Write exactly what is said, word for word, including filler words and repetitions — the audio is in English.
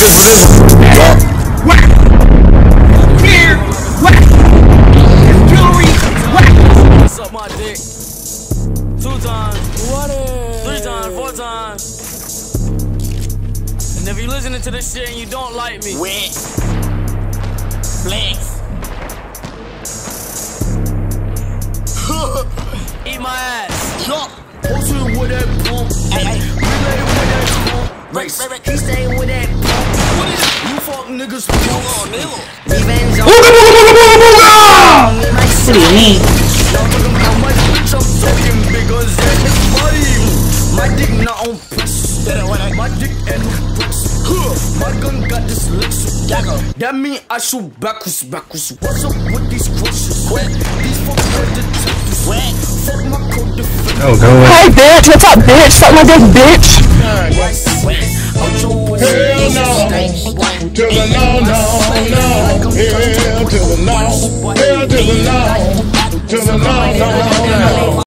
Whack! Beard! Whack! Jewelry! Whack! Suck my dick. Two times. What? Three times. Four times. And if you're listening to this shit and you don't like me, wet. Flex. eat my ass. Chop. Posted with that pump. Hey, hey. Relay with that pump. Race. He staying with that pump. What is it? You fuck niggas pump. Oh, nigga. Revenge on What do you mean? Y'all talking about my bitch, I'm talking bigger than his body. My dick not on press. My dick and press. My gun got this Lexus. That mean I shoot backwards, backwards. What's up with these crushes? These fuck with the tips. Fuck my code defense. Oh, go away. Hey, bitch, what's up, bitch? Suck my dick, bitch. Hell no. To the no, no, no. Hell to the no. Hell to the no. To the no, no, no.